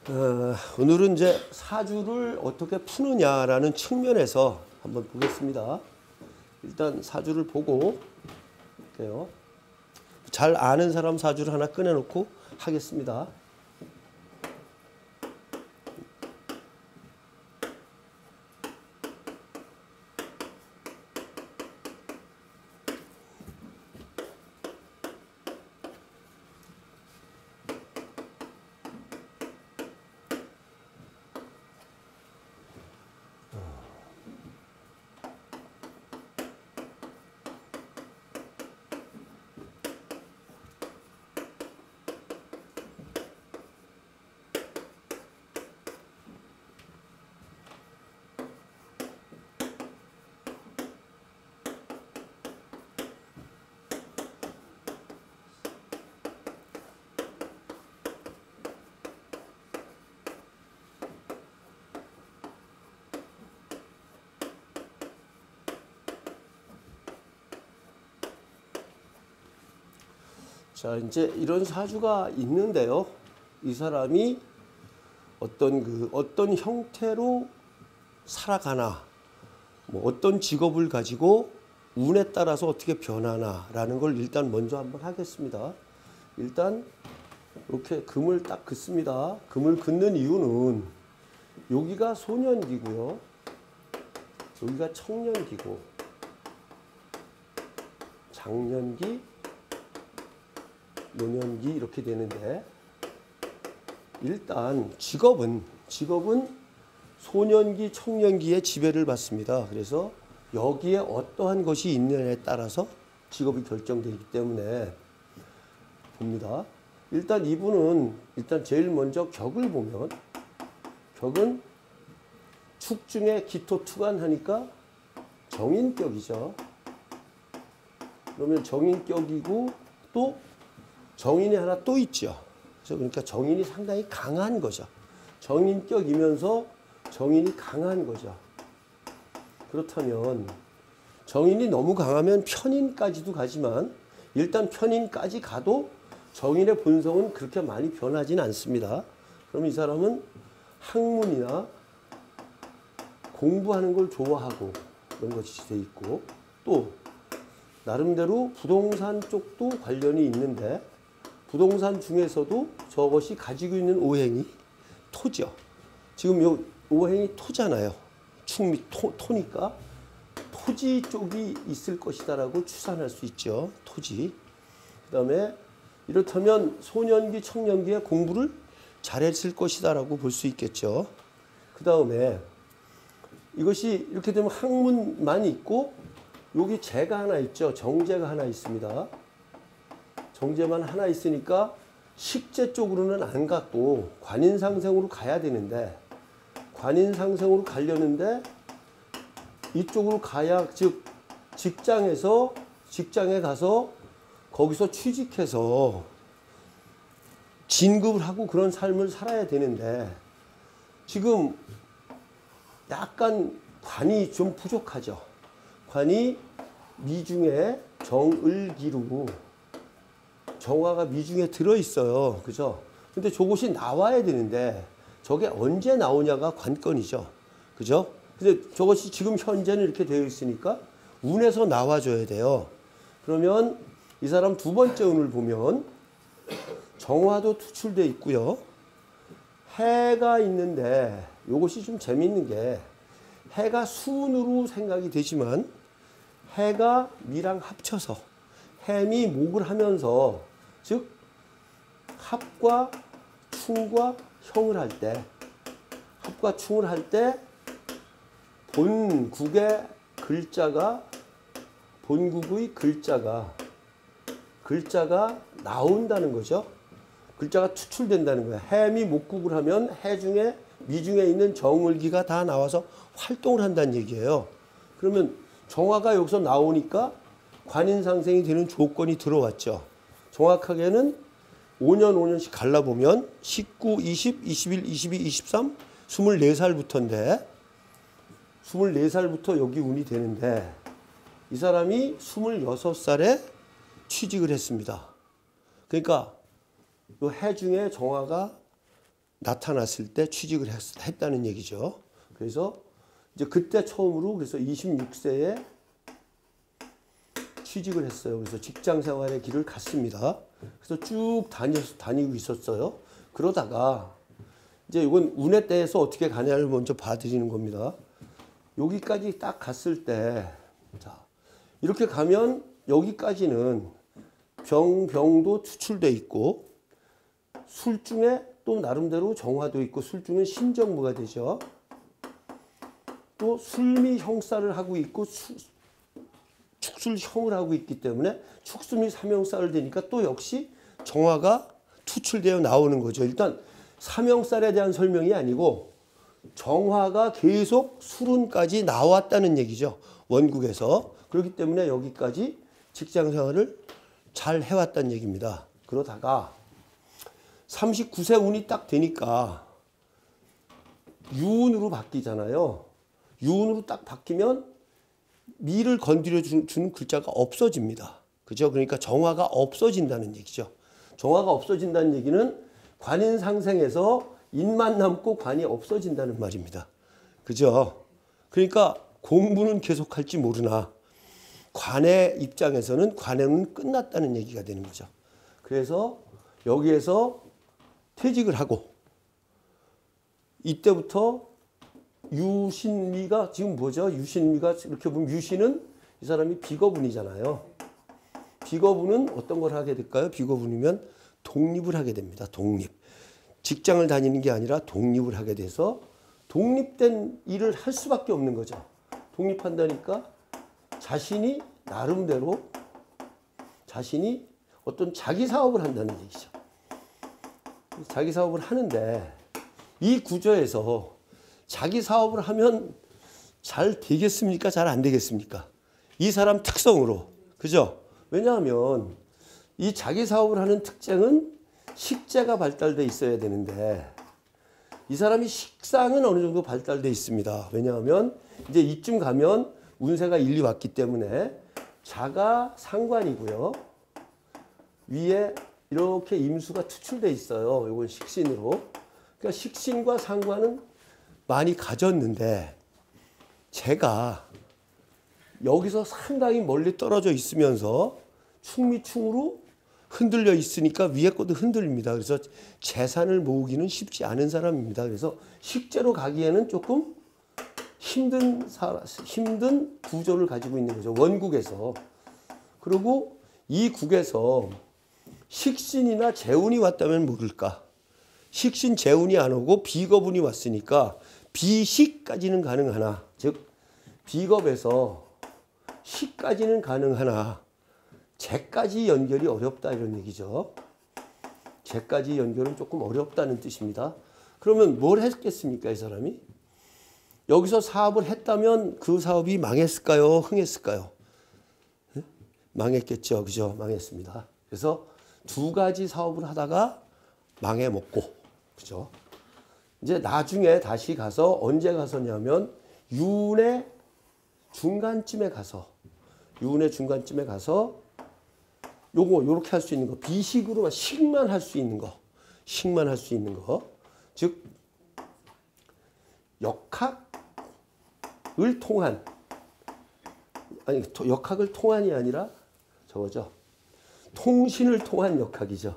오늘은 이제 사주를 어떻게 푸느냐라는 측면에서 한번 보겠습니다. 일단 사주를 보고 볼게요. 잘 아는 사람 사주를 하나 꺼내놓고 하겠습니다. 자, 이제 이런 사주가 있는데요. 이 사람이 어떤 형태로 살아가나, 뭐 어떤 직업을 가지고 운에 따라서 어떻게 변하나라는 걸 일단 먼저 한번 하겠습니다. 일단 이렇게 금을 딱 긋습니다. 금을 긋는 이유는 여기가 소년기고요. 여기가 청년기고 장년기, 노년기 이렇게 되는데, 일단 직업은 소년기, 청년기의 지배를 받습니다. 그래서 여기에 어떠한 것이 있느냐에 따라서 직업이 결정되기 때문에 봅니다. 일단 이분은 제일 먼저 격을 보면, 격은 축중에 기토 투간하니까 정인격이죠. 그러면 정인격이고 또 정인이 하나 또 있죠. 그러니까 정인이 상당히 강한 거죠. 정인격이면서 정인이 강한 거죠. 그렇다면 정인이 너무 강하면 편인까지도 가지만, 일단 편인까지 가도 정인의 본성은 그렇게 많이 변하지는 않습니다. 그럼 이 사람은 학문이나 공부하는 걸 좋아하고 그런 것이 돼 있고, 또 나름대로 부동산 쪽도 관련이 있는데, 부동산 중에서도 저것이 가지고 있는 오행이 토죠. 지금 요 오행이 토잖아요. 축미 토니까 토지 쪽이 있을 것이다라고 추산할 수 있죠. 토지. 그다음에 이렇다면 소년기, 청년기에 공부를 잘했을 것이다라고 볼 수 있겠죠. 그다음에 이것이 이렇게 되면 학문만 있고, 여기 재가 하나 있죠. 정재가 하나 있습니다. 정제만 하나 있으니까 식재 쪽으로는 안 갔고 관인상생으로 가야 되는데, 관인상생으로 가려는데 이쪽으로 가야, 즉 직장에 가서 거기서 취직해서 진급을 하고 그런 삶을 살아야 되는데, 지금 약간 관이 좀 부족하죠. 관이 미중에 정을기로, 정화가 미중에 들어있어요. 그죠? 근데 저것이 나와야 되는데, 저게 언제 나오냐가 관건이죠. 그죠? 근데 저것이 지금 현재는 이렇게 되어 있으니까 운에서 나와줘야 돼요. 그러면 이 사람 두 번째 운을 보면 정화도 투출되어 있고요. 해가 있는데, 이것이 좀 재밌는 게, 해가 수운으로 생각이 되지만 해가 미랑 합쳐서 해미 목을 하면서, 즉 합과 충과 형을 할 때, 합과 충을 할 때 본국의 본국의 글자가 나온다는 거죠. 글자가 추출된다는 거예요. 해미 목국을 하면 해 중에 미중에 있는 정을기가 다 나와서 활동을 한다는 얘기예요. 그러면 정화가 여기서 나오니까 관인상생이 되는 조건이 들어왔죠. 정확하게는 5년씩 갈라보면 19, 20, 21, 22, 23, 24살부터인데, 24살부터 여기 운이 되는데, 이 사람이 26살에 취직을 했습니다. 그러니까 이 해 중에 정화가 나타났을 때 취직을 했다는 얘기죠. 그래서 이제 그때 처음으로 그래서 26세에 취직을 했어요. 그래서 직장 생활의 길을 갔습니다. 그래서 쭉 다니고 있었어요. 그러다가 이제 이건 운에 대해서 어떻게 가냐를 먼저 봐드리는 겁니다. 여기까지 딱 갔을 때, 자, 이렇게 가면 여기까지는 병도 추출돼 있고, 술중에 또 나름대로 정화도 있고, 술중은 신정무가 되죠. 또 술미 형사를 하고 있고, 축술형을 하고 있기 때문에 축술미 삼형살을 되니까 또 역시 정화가 투출되어 나오는 거죠. 일단 삼형살에 대한 설명이 아니고 정화가 계속 술운까지 나왔다는 얘기죠. 원국에서. 그렇기 때문에 여기까지 직장생활을 잘 해왔다는 얘기입니다. 그러다가 39세 운이 딱 되니까 유운으로 바뀌잖아요. 유운으로 딱 바뀌면 미를 건드려 주는 글자가 없어집니다. 그죠? 그러니까 정화가 없어진다는 얘기죠. 정화가 없어진다는 얘기는 관인상생에서 인만 남고 관이 없어진다는 말입니다. 그죠? 그러니까 공부는 계속할지 모르나 관의 입장에서는 관행은 끝났다는 얘기가 되는 거죠. 그래서 여기에서 퇴직을 하고 이때부터 유신미가 지금 뭐죠? 유신미가 이렇게 보면 유신은 이 사람이 비거분이잖아요. 비거분은 어떤 걸 하게 될까요? 비거분이면 독립을 하게 됩니다. 독립. 직장을 다니는 게 아니라 독립을 하게 돼서 독립된 일을 할 수밖에 없는 거죠. 독립한다니까 자신이 나름대로 자신이 어떤 자기 사업을 한다는 얘기죠. 자기 사업을 하는데 이 구조에서 자기 사업을 하면 잘 되겠습니까? 잘 안 되겠습니까? 이 사람 특성으로. 그죠? 왜냐하면 이 자기 사업을 하는 특징은 식재가 발달돼 있어야 되는데 이 사람이 식상은 어느 정도 발달돼 있습니다. 왜냐하면 이제 이쯤 가면 운세가 1, 2 왔기 때문에 자가 상관이고요. 위에 이렇게 임수가 투출돼 있어요. 이건 식신으로. 그러니까 식신과 상관은 많이 가졌는데 제가 여기서 상당히 멀리 떨어져 있으면서 충미충으로 흔들려 있으니까 위에 것도 흔들립니다. 그래서 재산을 모으기는 쉽지 않은 사람입니다. 그래서 식재로 가기에는 조금 힘든 구조를 가지고 있는 거죠. 원국에서. 그리고 이 국에서 식신이나 재운이 왔다면 모를까. 식신 재운이 안 오고 비겁운이 왔으니까 비식까지는 가능하나, 즉 비겁에서 식까지는 가능하나 재까지 연결이 어렵다 이런 얘기죠. 재까지 연결은 조금 어렵다는 뜻입니다. 그러면 뭘 했겠습니까 이 사람이? 여기서 사업을 했다면 그 사업이 망했을까요? 흥했을까요? 망했겠죠. 그죠? 망했습니다. 그래서 두 가지 사업을 하다가 망해먹고, 그죠? 이제 나중에 다시 가서 언제 가서냐면 유운의 중간쯤에 가서 요거 요렇게 할 수 있는 거, 비식으로만 식만 할 수 있는 거, 즉 역학을 통한, 아니 역학을 통한이 아니라 저거죠. 통신을 통한 역학이죠.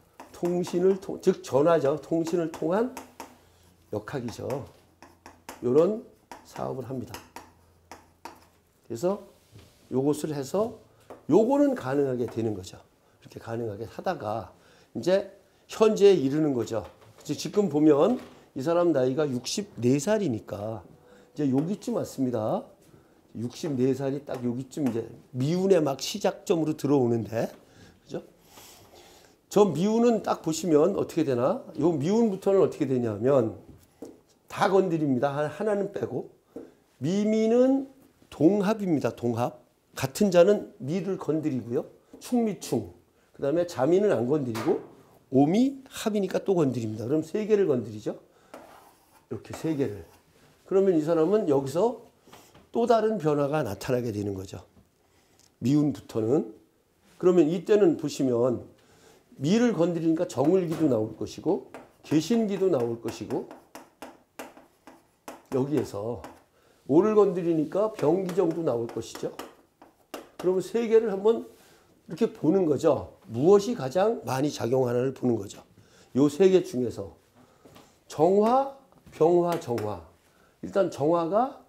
즉 전화죠. 통신을 통한 역학이죠. 이런 사업을 합니다. 그래서 요것을 해서 요거는 가능하게 되는 거죠. 이렇게 가능하게 하다가 이제 현재에 이르는 거죠. 지금 보면 이 사람 나이가 64살이니까 이제 여기쯤 왔습니다. 64살이 딱 여기쯤 이제 미운의 막 시작점으로 들어오는데, 그죠? 저 미운은 딱 보시면 어떻게 되나? 요 미운부터는 어떻게 되냐면 다 건드립니다. 하나는 빼고. 미미는 동합입니다. 동합. 같은 자는 미를 건드리고요. 충미충. 그 다음에 자미는 안 건드리고 오미 합이니까 또 건드립니다. 그럼 세 개를 건드리죠. 이렇게 세 개를. 그러면 이 사람은 여기서 또 다른 변화가 나타나게 되는 거죠. 미운부터는. 그러면 이때는 보시면 미를 건드리니까 정을기도 나올 것이고 계신기도 나올 것이고 여기에서 오를 건드리니까 병기정도 나올 것이죠. 그러면 세 개를 한번 이렇게 보는 거죠. 무엇이 가장 많이 작용하나를 보는 거죠. 요 세 개 중에서 정화, 병화, 정화. 일단 정화가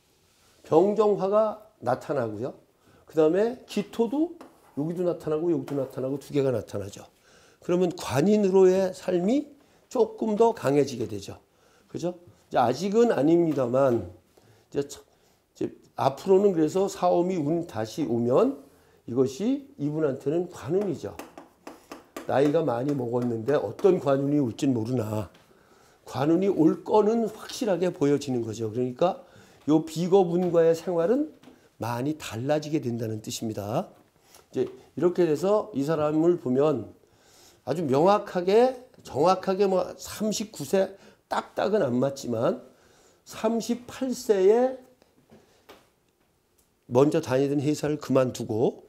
병정화가 나타나고요. 그 다음에 기토도 여기도 나타나고 여기도 나타나고 두 개가 나타나죠. 그러면 관인으로의 삶이 조금 더 강해지게 되죠. 그죠? 이제 아직은 아닙니다만 이제 앞으로는 그래서 사오미 운 다시 오면 이것이 이분한테는 관운이죠. 나이가 많이 먹었는데 어떤 관운이 올진 모르나 관운이 올 거는 확실하게 보여지는 거죠. 그러니까 요 비겁운과의 생활은 많이 달라지게 된다는 뜻입니다. 이제 이렇게 돼서 이 사람을 보면 아주 명확하게 정확하게 뭐 39세 딱딱은 안 맞지만 38세에 먼저 다니던 회사를 그만두고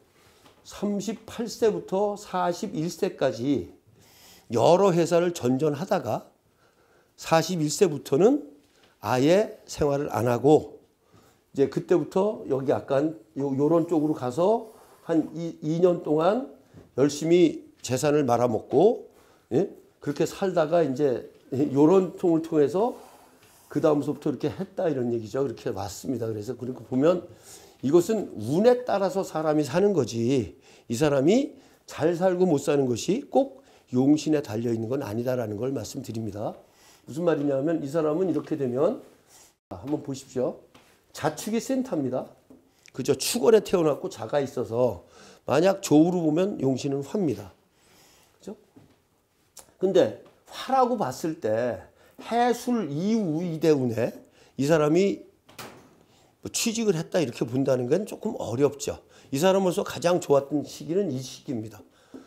38세부터 41세까지 여러 회사를 전전하다가 41세부터는 아예 생활을 안 하고 이제 그때부터 여기 약간 요런 쪽으로 가서 한 2년 동안 열심히 재산을 말아먹고 예? 그렇게 살다가 이제 요런 통을 통해서 그 다음서부터 이렇게 했다 이런 얘기죠. 그렇게 왔습니다. 그래서 그렇게 보면 이것은 운에 따라서 사람이 사는 거지 이 사람이 잘 살고 못 사는 것이 꼭 용신에 달려있는 건 아니다라는 걸 말씀드립니다. 무슨 말이냐면 이 사람은 이렇게 되면 한번 보십시오. 자축이 센터입니다. 그죠? 축월에 태어났고 자가 있어서 만약 조우로 보면 용신은 화입니다. 그죠? 근데 화라고 봤을 때 해술 이후 이대운에 이 사람이 취직을 했다 이렇게 본다는 건 조금 어렵죠. 이 사람으로서 가장 좋았던 시기는 이 시기입니다.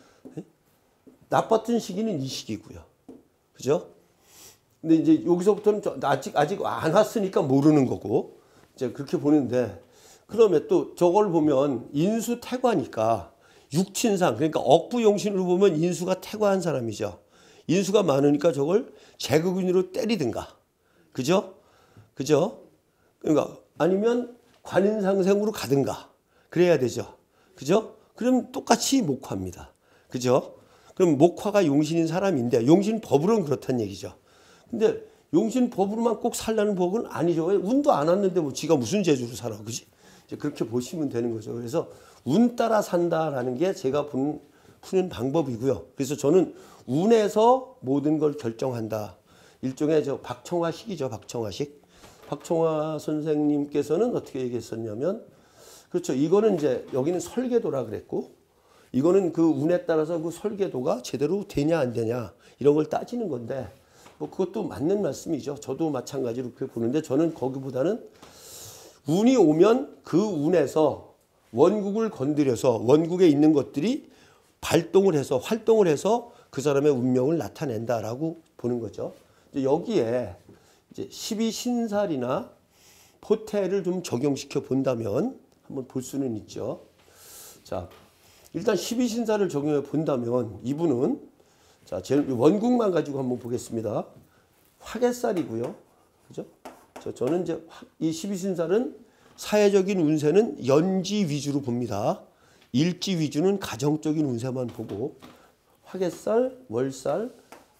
나빴던 시기는 이 시기고요. 그죠? 근데 이제 여기서부터는 아직 안 왔으니까 모르는 거고 이제 그렇게 보는데 그러면 또 저걸 보면 인수 태과니까 육친상 그러니까 억부용신으로 보면 인수가 태과한 사람이죠. 인수가 많으니까 저걸 제국인으로 때리든가. 그죠? 그죠? 그러니까 아니면 관인상생으로 가든가. 그래야 되죠. 그죠? 그럼 똑같이 목화입니다. 그죠? 그럼 목화가 용신인 사람인데 용신 법으로는 그렇다는 얘기죠. 근데 용신 법으로만 꼭 살라는 법은 아니죠. 운도 안 왔는데 뭐 지가 무슨 재주로 살아. 그지? 이제 그렇게 보시면 되는 거죠. 그래서 운 따라 산다라는 게 제가 푸는 방법이고요. 그래서 저는 운에서 모든 걸 결정한다. 일종의 박청화식이죠. 박청화식. 박청화 선생님께서는 어떻게 얘기했었냐면 그렇죠. 이거는 이제 여기는 설계도라 그랬고 이거는 그 운에 따라서 그 설계도가 제대로 되냐 안 되냐 이런 걸 따지는 건데 뭐 그것도 맞는 말씀이죠. 저도 마찬가지로 그렇게 보는데 저는 거기보다는 운이 오면 그 운에서 원국을 건드려서 원국에 있는 것들이 발동을 해서 활동을 해서 그 사람의 운명을 나타낸다라고 보는 거죠. 이제 여기에 이제 12신살이나 포태를 좀 적용시켜 본다면 한번 볼 수는 있죠. 자, 일단 12신살을 적용해 본다면 이분은 자, 제일 원국만 가지고 한번 보겠습니다. 화개살이고요. 그죠? 저는 이제 이 12신살은 사회적인 운세는 연지 위주로 봅니다. 일지 위주는 가정적인 운세만 보고 화개살, 월살,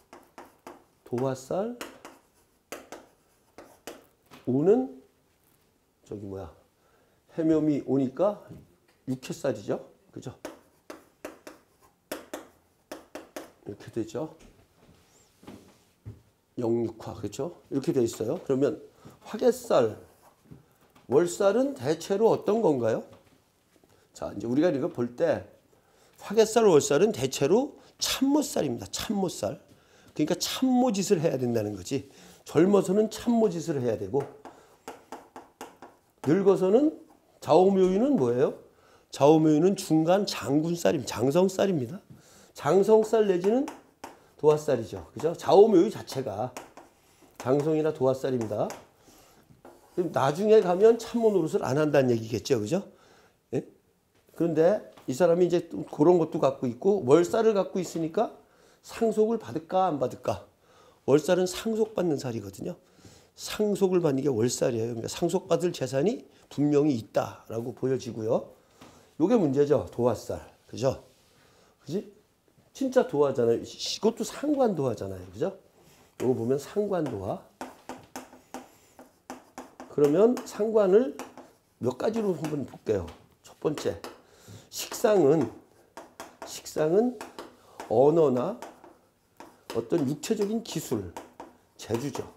도화살, 오는 해묘미 오니까 육해살이죠. 그죠? 이렇게 되죠. 영육화, 그렇죠? 이렇게 돼 있어요. 그러면 화개살, 월살은 대체로 어떤 건가요? 자, 이제 우리가 이거 볼 때 화개살, 월살은 대체로 참모살입니다. 참모살. 그러니까 참모짓을 해야 된다는 거지. 젊어서는 참모짓을 해야 되고 늙어서는 좌우묘유는 뭐예요? 좌우묘유는 중간 장군살입니다. 장성살입니다. 장성살 내지는 도화살이죠. 그죠? 좌우묘유 자체가 장성이나 도화살입니다. 나중에 가면 참모 노릇을 안 한다는 얘기겠죠. 그죠? 예? 그런데 이 사람이 이제 그런 것도 갖고 있고 월살을 갖고 있으니까 상속을 받을까 안 받을까? 월살은 상속받는 살이거든요. 상속을 받는 게 월살이에요. 그러니까 상속받을 재산이 분명히 있다라고 보여지고요. 요게 문제죠. 도화살. 그죠? 그지? 진짜 도화잖아요. 이것도 상관 도화잖아요. 그죠? 요거 보면 상관 도화. 그러면 상관을 몇 가지로 한번 볼게요. 첫 번째, 식상은 언어나 어떤 육체적인 기술, 재주죠.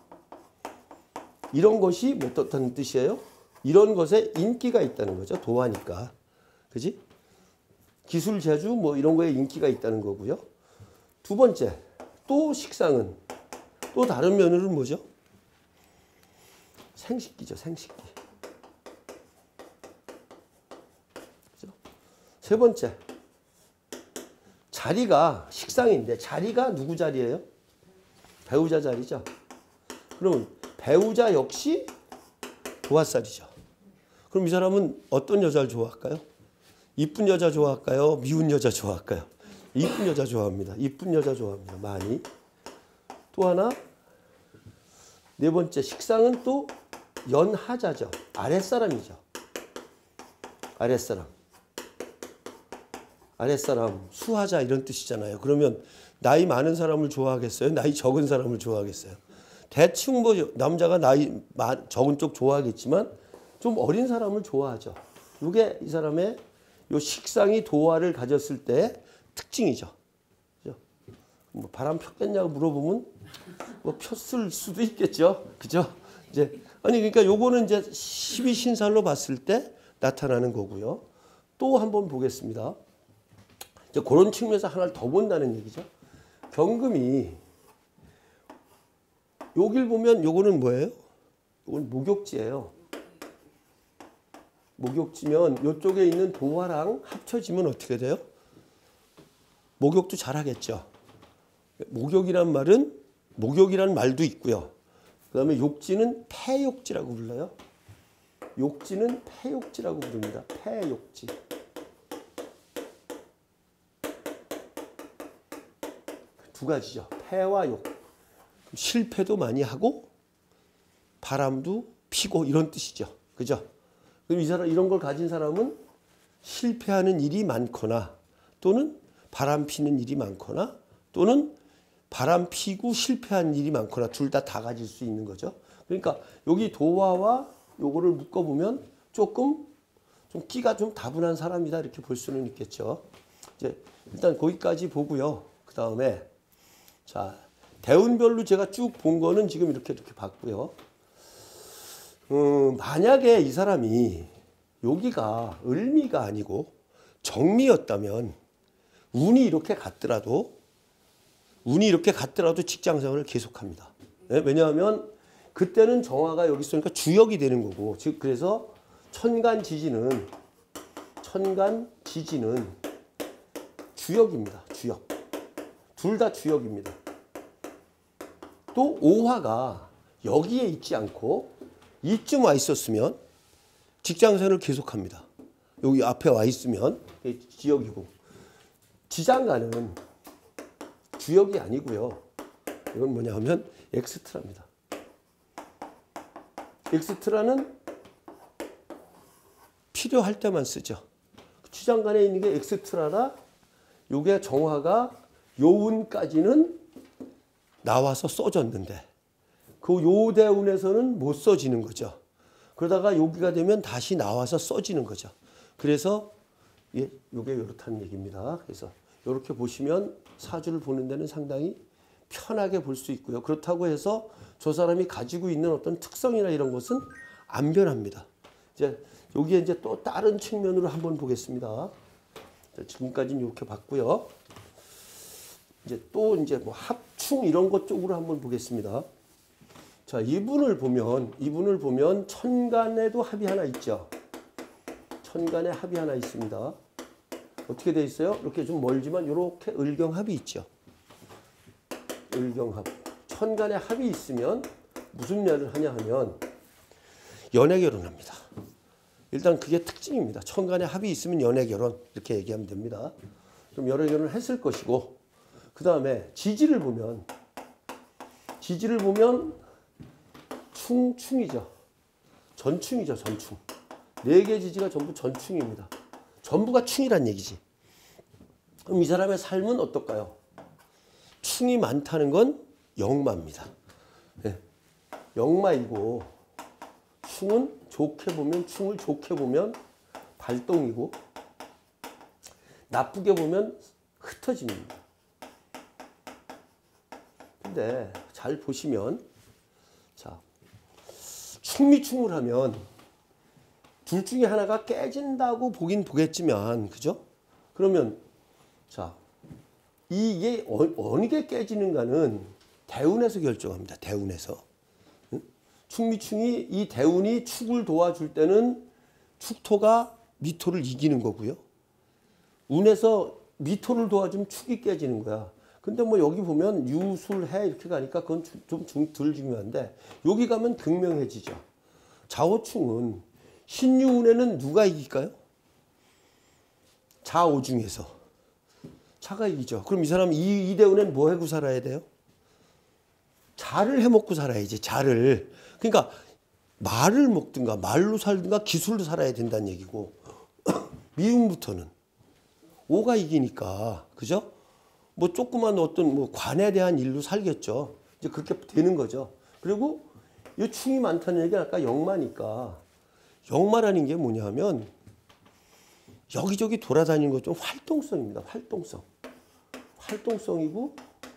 이런 것이 뭐 어떤 뜻이에요? 이런 것에 인기가 있다는 거죠. 도화니까. 그지? 기술, 재주 뭐 이런 거에 인기가 있다는 거고요. 두 번째, 또 식상은 또 다른 면으로는 뭐죠? 생식기죠. 생식기. 그죠? 세 번째, 자리가 식상인데 자리가 누구 자리예요? 배우자 자리죠. 그러면 배우자 역시 도화살이죠. 그럼 이 사람은 어떤 여자를 좋아할까요? 이쁜 여자 좋아할까요? 미운 여자 좋아할까요? 이쁜 여자 좋아합니다. 이쁜 여자 좋아합니다. 많이. 또 하나, 네 번째, 식상은 또 연하자죠. 아랫사람이죠. 아랫사람. 아랫사람, 수하자 이런 뜻이잖아요. 그러면 나이 많은 사람을 좋아하겠어요? 나이 적은 사람을 좋아하겠어요? 대충 뭐 남자가 나이 적은 쪽 좋아하겠지만 좀 어린 사람을 좋아하죠. 이게 이 사람의 요 식상이 도화를 가졌을 때 특징이죠. 그죠? 뭐 바람 폈겠냐고 물어보면 뭐 폈을 수도 있겠죠. 그죠? 이제 아니 그러니까 요거는 이제 12신살로 봤을 때 나타나는 거고요. 또 한번 보겠습니다. 이제 그런 측면에서 하나를 더 본다는 얘기죠. 경금이 여길 보면 요거는 뭐예요? 요건 목욕지예요. 목욕지면 이쪽에 있는 도화랑 합쳐지면 어떻게 돼요? 목욕도 잘하겠죠. 목욕이란 말도 있고요. 그 다음에 욕지는 폐욕지라고 불러요. 욕지는 폐욕지라고 부릅니다. 폐욕지. 두 가지죠. 폐와 욕. 실패도 많이 하고 바람도 피고 이런 뜻이죠. 그죠? 그럼 이 사람 이런 걸 가진 사람은 실패하는 일이 많거나 또는 바람 피는 일이 많거나 또는 바람 피고 실패한 일이 많거나 둘 다 가질 수 있는 거죠. 그러니까 여기 도화와 요거를 묶어 보면 조금 좀 끼가 좀 다분한 사람이다 이렇게 볼 수는 있겠죠. 이제 일단 거기까지 보고요. 그 다음에 자 대운별로 제가 쭉 본 거는 지금 이렇게 봤고요. 만약에 이 사람이 여기가 을미가 아니고 정미였다면 운이 이렇게 갔더라도 직장생활을 계속합니다. 네? 왜냐하면 그때는 정화가 여기 있으니까 주역이 되는 거고 즉 그래서 천간지지는 주역입니다. 주역. 둘 다 주역입니다. 또 오화가 여기에 있지 않고 이쯤 와 있었으면 직장생활을 계속합니다. 여기 앞에 와 있으면 지역이고 지장간은 주역이 아니고요. 이건 뭐냐 하면 엑스트라입니다. 엑스트라는 필요할 때만 쓰죠. 지장간에 있는 게 엑스트라라 요게 정화가 요운까지는 나와서 써졌는데 그 요대운에서는 못 써지는 거죠. 그러다가 여기가 되면 다시 나와서 써지는 거죠. 그래서 요게 이렇다는 얘기입니다. 그래서 이렇게 보시면 사주를 보는 데는 상당히 편하게 볼 수 있고요. 그렇다고 해서 저 사람이 가지고 있는 어떤 특성이나 이런 것은 안 변합니다. 이제 여기에 이제 또 다른 측면으로 한번 보겠습니다. 지금까지는 이렇게 봤고요. 이제 또 이제 뭐 합충 이런 것 쪽으로 한번 보겠습니다. 자, 이분을 보면 천간에도 합이 하나 있죠. 천간에 합이 하나 있습니다. 어떻게 돼 있어요? 이렇게 좀 멀지만 이렇게 을경합이 있죠. 을경합. 천간에 합이 있으면 무슨 일을 하냐 하면 연애 결혼합니다. 일단 그게 특징입니다. 천간에 합이 있으면 연애 결혼 이렇게 얘기하면 됩니다. 그럼 연애 결혼을 했을 것이고 그 다음에 지지를 보면 기지를 보면 충이죠. 전충이죠, 전충. 4개 지지가 전부 전충입니다. 전부가 충이란 얘기지. 그럼 이 사람의 삶은 어떨까요? 충이 많다는 건 역마입니다. 네. 역마이고 충은 좋게 보면 충을 좋게 보면 발동이고 나쁘게 보면 흩어짐입니다. 근데 잘 보시면 자 충미충을 하면 둘 중에 하나가 깨진다고 보긴 보겠지만 그죠? 그러면 자 이게 어느 게 깨지는가는 대운에서 결정합니다. 대운에서. 충미충이 이 대운이 축을 도와줄 때는 축토가 미토를 이기는 거고요. 운에서 미토를 도와주면 축이 깨지는 거야. 근데 뭐 여기 보면 유술해 이렇게 가니까 그건 좀 덜 중요한데 여기 가면 극명해지죠. 좌오충은 신유운에는 누가 이길까요? 좌오 중에서 자가 이기죠. 그럼 이 사람 이 대운에는 뭐 해고 살아야 돼요? 자를 해먹고 살아야지. 자를. 그러니까 말을 먹든가 말로 살든가 기술로 살아야 된다는 얘기고 미운부터는 오가 이기니까 그죠? 뭐 조그만 어떤 뭐 관에 대한 일로 살겠죠. 이제 그렇게 되는 거죠. 그리고 이 충이 많다는 얘기가 아까 역마니까 역마라는 게 뭐냐면 여기저기 돌아다니는 것 좀 활동성입니다. 활동성. 활동성이고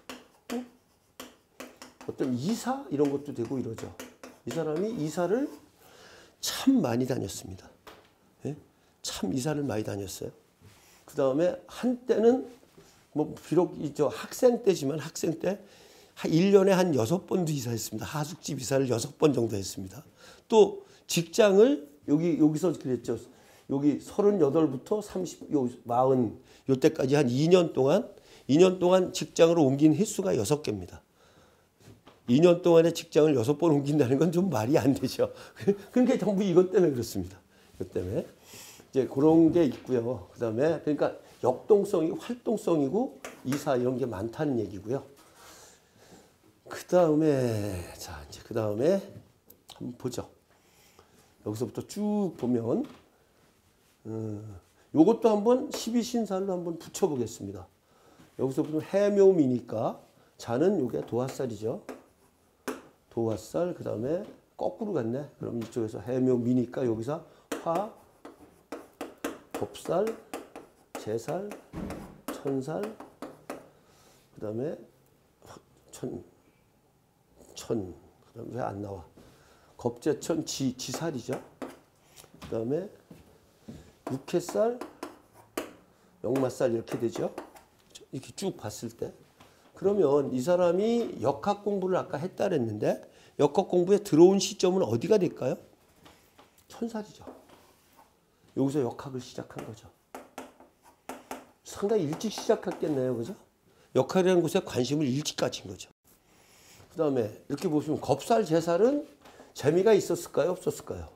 어떤 이사 이런 것도 되고 이러죠. 이 사람이 이사를 참 많이 다녔습니다. 예? 참 이사를 많이 다녔어요. 그 다음에 한때는 뭐 비록 저 학생 때지만 학생 때 1년에 한 6번도 이사했습니다. 하숙집 이사를 6번 정도 했습니다. 또 직장을 여기서 그랬죠. 여기 38부터 30, 40 요때까지 한 2년 동안 직장으로 옮긴 횟수가 6개입니다. 2년 동안에 직장을 6번 옮긴다는 건 좀 말이 안 되죠. 그러니까 전부 이것 때문에 그렇습니다. 이것 때문에. 이제 그런 게 있고요. 그 다음에 그러니까 역동성이 활동성이고 이사 이런 게 많다는 얘기고요. 그 다음에 자 이제 그 다음에 한번 보죠. 여기서부터 쭉 보면 요것도 한번 12신살로 한번 붙여보겠습니다. 여기서 보면 해묘미니까 자는 요게 도화살이죠. 도화살 그 다음에 거꾸로 갔네. 그럼 이쪽에서 해묘미니까 여기서 화, 법살, 제살, 천살 그 다음에 천 그 다음에 왜 안 나와? 겁재천 지살이죠. 그 다음에 육해살, 역마살 이렇게 되죠. 이렇게 쭉 봤을 때. 그러면 이 사람이 역학 공부를 아까 했다 그랬는데 역학 공부에 들어온 시점은 어디가 될까요? 천살이죠. 여기서 역학을 시작한 거죠. 상당히 일찍 시작했겠네요. 그죠? 역학이라는 곳에 관심을 일찍 가진 거죠. 그 다음에 이렇게 보시면 겁살, 제살은 재미가 있었을까요? 없었을까요?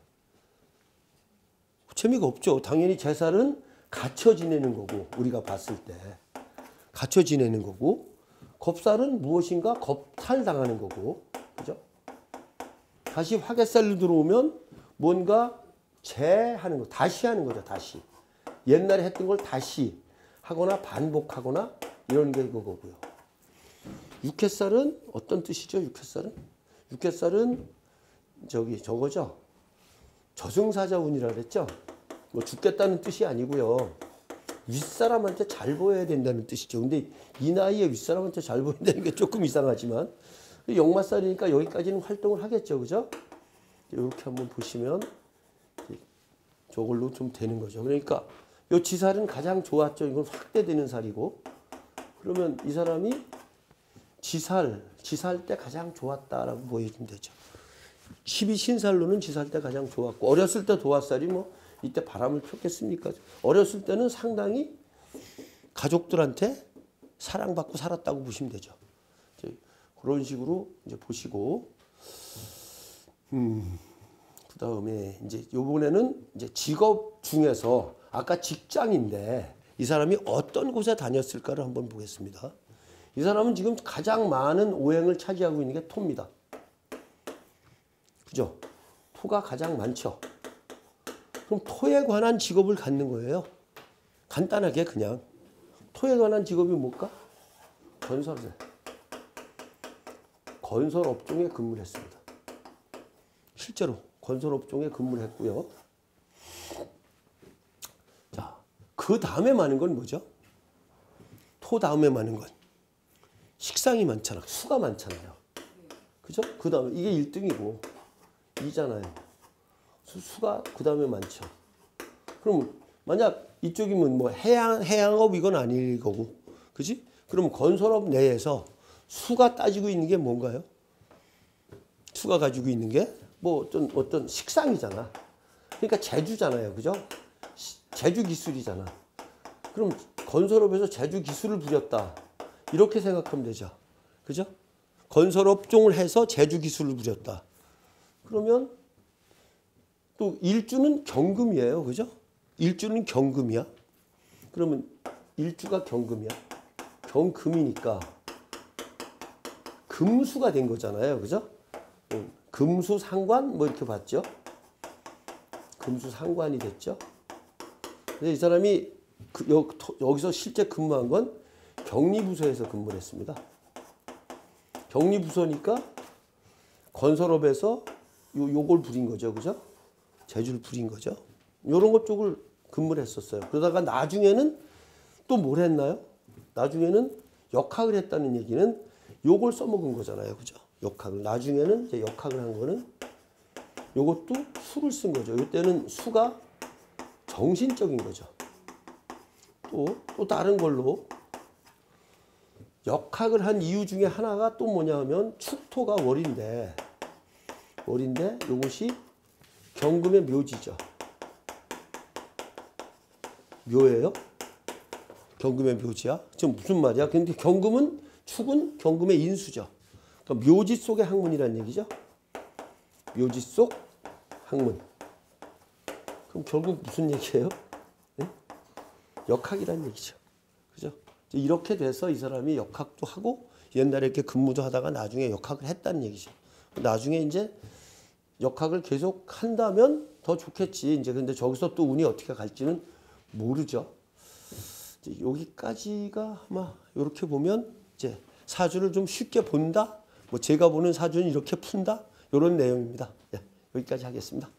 재미가 없죠. 당연히 제살은 갇혀 지내는 거고 우리가 봤을 때 갇혀 지내는 거고 겁살은 무엇인가 겁탈 당하는 거고 그죠? 다시 화개살로 들어오면 뭔가 재하는 거 다시 하는 거죠. 다시 옛날에 했던 걸 다시 하거나 반복하거나 이런 게 그거고요. 육해살은 어떤 뜻이죠? 육해살은 저거죠. 저승사자운이라 그랬죠. 뭐 죽겠다는 뜻이 아니고요. 윗사람한테 잘 보여야 된다는 뜻이죠. 근데 이 나이에 윗사람한테 잘 보인다는 게 조금 이상하지만 역마살이니까 여기까지는 활동을 하겠죠. 그죠? 이렇게 한번 보시면 저걸로 좀 되는 거죠. 그러니까 이 지살은 가장 좋았죠. 이건 확대되는 살이고 그러면 이 사람이 지살 때 가장 좋았다라고 보여주면 되죠. 12신살로는 지살 때 가장 좋았고 어렸을 때 도화살이 뭐 이때 바람을 폈겠습니까? 어렸을 때는 상당히 가족들한테 사랑받고 살았다고 보시면 되죠. 이제 그런 식으로 이제 보시고 그 다음에 이제 요번에는 이제 직업 중에서 아까 직장인데 이 사람이 어떤 곳에 다녔을까를 한번 보겠습니다. 이 사람은 지금 가장 많은 오행을 차지하고 있는 게 토입니다. 그죠? 토가 가장 많죠. 그럼 토에 관한 직업을 갖는 거예요. 간단하게 그냥. 토에 관한 직업이 뭘까? 건설을. 건설 업종에 근무를 했습니다. 실제로 건설 업종에 근무를 했고요. 자, 그 다음에 많은 건 뭐죠? 토 다음에 많은 건 식상이 많잖아. 수가 많잖아요. 그죠? 그 다음에 이게 1등이고 2잖아요. 수가 그 다음에 많죠. 그럼 만약 이쪽이면 뭐 해양업 이건 아닐 거고, 그지? 그럼 건설업 내에서 수가 따지고 있는 게 뭔가요? 수가 가지고 있는 게 뭐 어떤 식상이잖아. 그러니까 제주잖아요, 그죠? 제주 기술이잖아. 그럼 건설업에서 제주 기술을 부렸다. 이렇게 생각하면 되죠, 그죠? 건설업종을 해서 제주 기술을 부렸다. 그러면 또 일주는 경금이에요, 그죠? 일주는 경금이야. 그러면 일주가 경금이야. 경금이니까 금수가 된 거잖아요, 그죠? 금수상관 뭐 이렇게 봤죠? 금수상관이 됐죠? 근데 이 사람이 여기서 실제 근무한 건 격리부서에서 근무를 했습니다. 격리부서니까 건설업에서 요걸 부린 거죠, 그죠? 제주를 부린 거죠. 요런 것 쪽을 근무를 했었어요. 그러다가 나중에는 또 뭘 했나요? 나중에는 역학을 했다는 얘기는 요걸 써먹은 거잖아요, 그죠? 역학을. 나중에는 이제 역학을 한 거는 요것도 수를 쓴 거죠. 이때는 수가 정신적인 거죠. 또 다른 걸로 역학을 한 이유 중에 하나가 또 뭐냐 하면 축토가 월인데 요것이 경금의 묘지죠. 묘예요? 경금의 묘지야? 지금 무슨 말이야? 근데 경금은 축은 경금의 인수죠. 그러니까 묘지 속의 학문이라는 얘기죠. 묘지 속 학문. 그럼 결국 무슨 얘기예요? 네? 역학이라는 얘기죠. 그죠? 이렇게 돼서 이 사람이 역학도 하고 옛날에 이렇게 근무도 하다가 나중에 역학을 했다는 얘기죠. 나중에 이제 역학을 계속 한다면 더 좋겠지. 이제 근데 저기서 또 운이 어떻게 갈지는 모르죠. 여기까지가 아마 이렇게 보면 이제 사주를 좀 쉽게 본다. 뭐 제가 보는 사주는 이렇게 푼다. 이런 내용입니다. 네, 여기까지 하겠습니다.